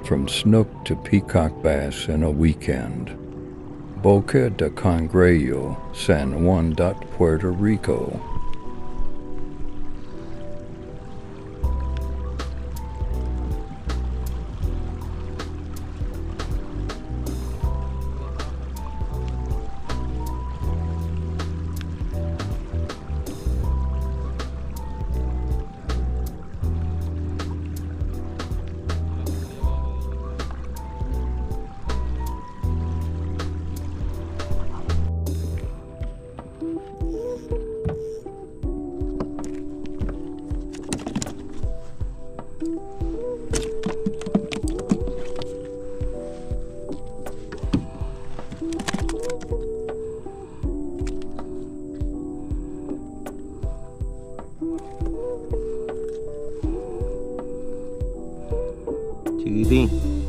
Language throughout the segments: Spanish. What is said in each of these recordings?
from snook to peacock bass in a weekend. Boca de Cangrejo, San Juan, Puerto Rico. Chiquitín.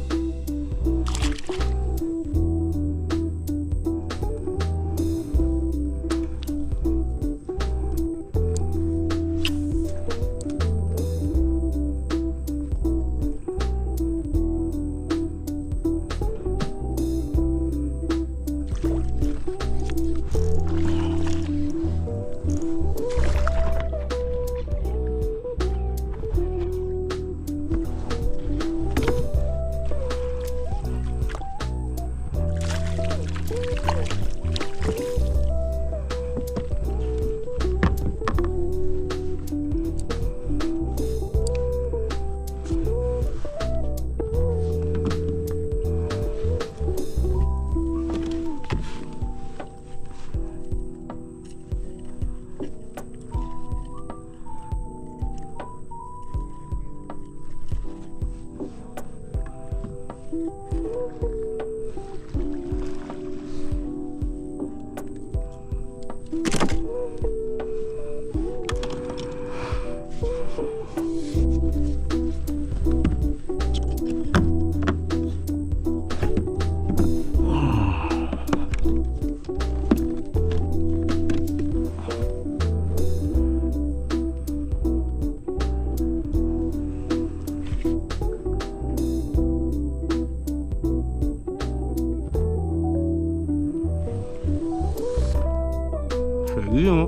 Seguimos.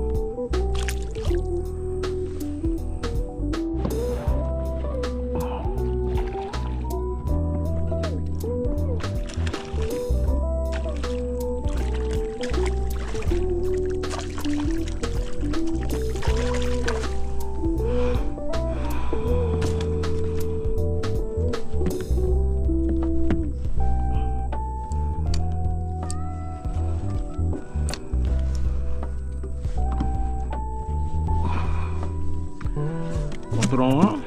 Otro más.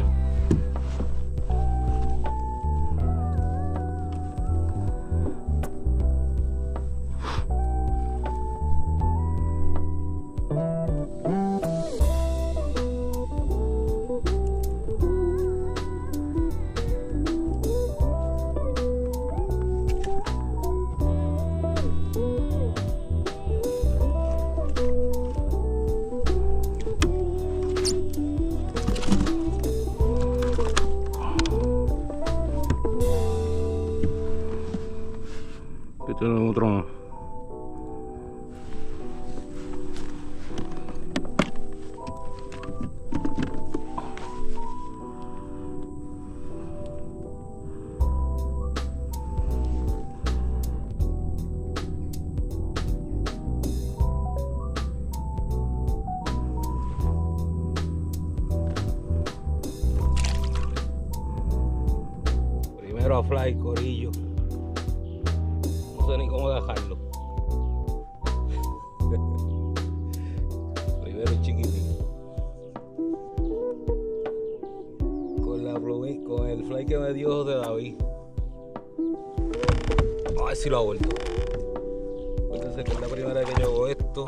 Aquí tenemos otro más. Primero a fly, corillo. No sé ni cómo dejarlo. Primero chiquitín. Con el fly que me dio José David. A ver si lo ha vuelto. Acuérdense que es la primera vez que yo hago esto.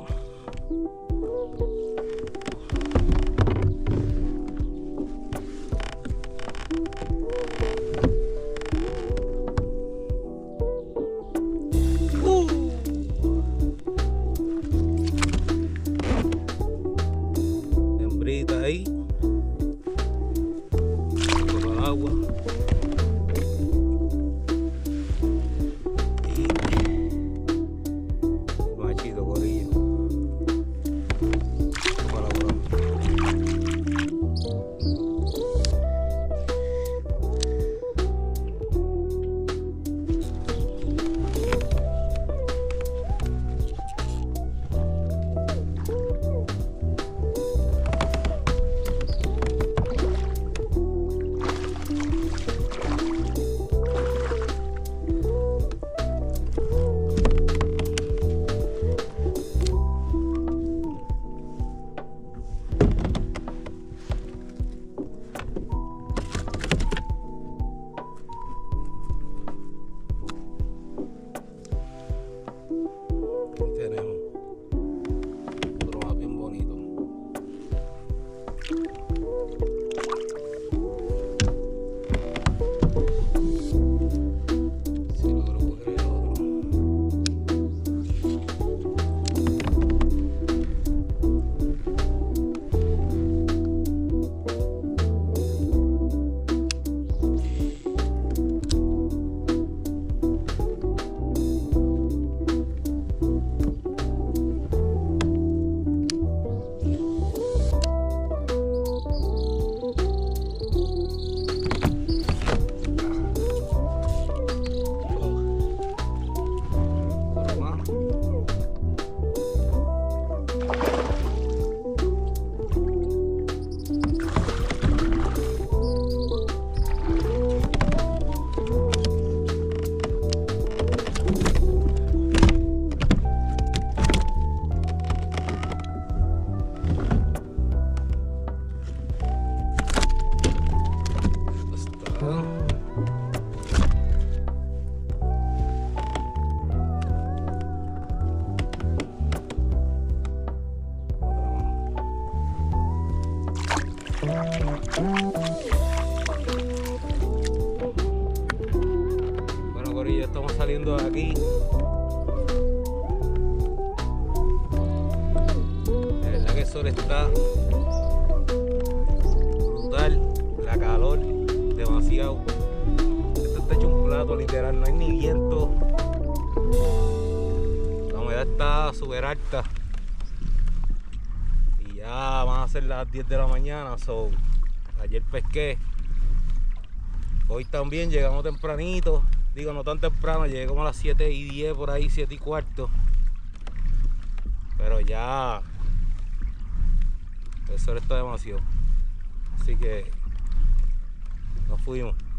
Ahí con agua. Bueno, corillo, estamos saliendo de aquí. La verdad que el sol está brutal, la calor demasiado. Esto está hecho un plato literal, no hay ni viento. La humedad está súper alta. Y ya van a ser las 10 de la mañana. So, ayer pesqué. Hoy también llegamos tempranito. Digo, no tan temprano, llegué como a las 7:10 por ahí, 7:15. Pero ya el sol está demasiado. Así que nos fuimos.